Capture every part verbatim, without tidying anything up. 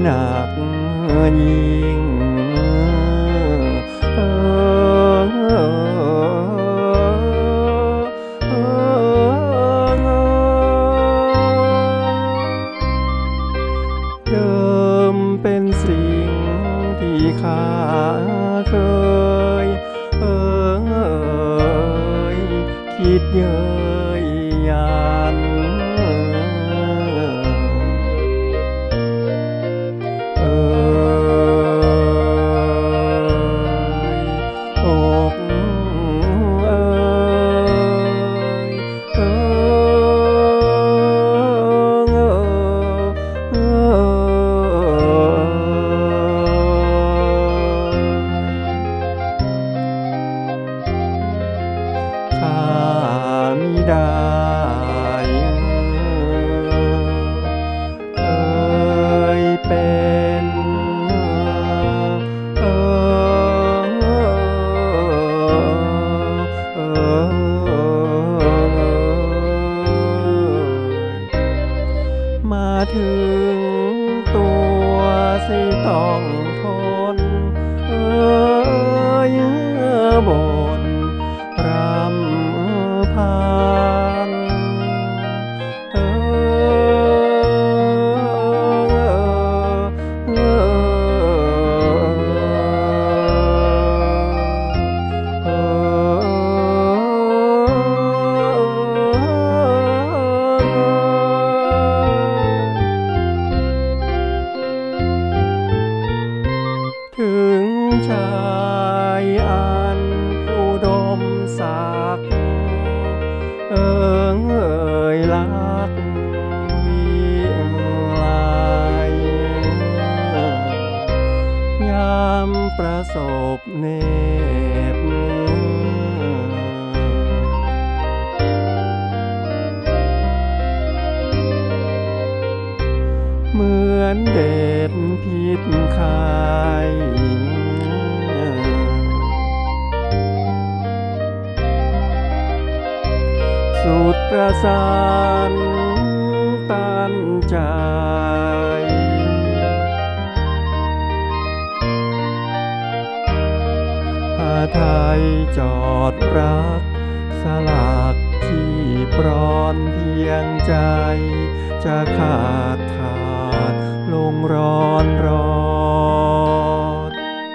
หนักยิ่งเออเออเออเดิมเป็นสิ่งที่ข้าเคยเออเอยคิดเย้ยยันเอ่ยอกเอ่ยเอ่ยเอ่ยข้ามิได้เคยเป็นเออเออมาถึงตัวสิต้องทนเอยบนรำพันเออเอถึงชายอันอุดมศักดิ์เอิงเอ่ยลักวิไลยามประสบเหน็บเหมือนเด็ดพิษไข้สุดกระสันตันใจหาไทยจอดรักสลักที่ปรอนเพียงใจจะขาดขาดลงร้อนรอด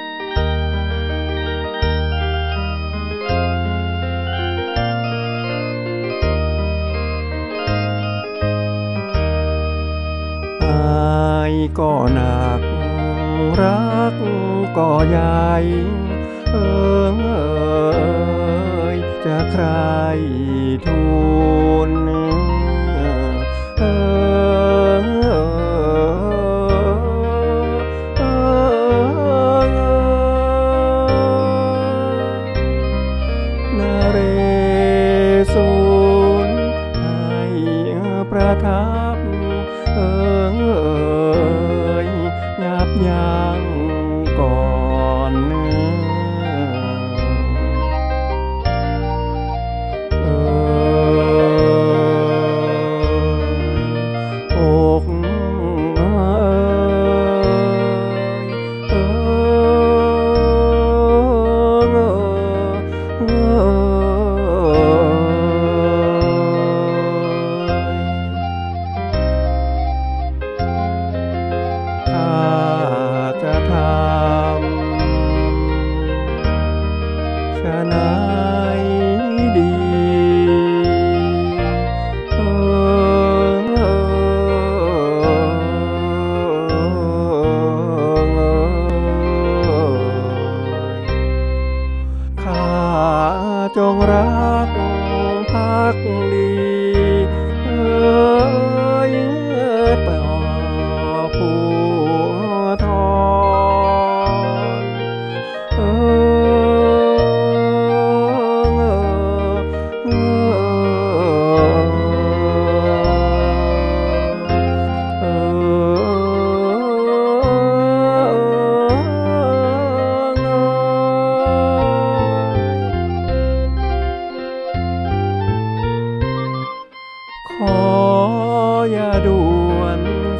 อายก็หนักรักก็ใหญ่เอิงเอ่ยจะใครทูลเอิงเอ่ยเอิงเอ่ยนเรศวรให้ประทับเอิงเอ่ยยับยั้งก่อนเนื้อเอ่ยอกเอ่ยเอ่ยเอ่ยข้าจะทำฉะไหนดีเอ่ยข้าจงรักภักดีเอ่ยต่อผู้ทรเอ่ยเอ่ยขออย่าด่วน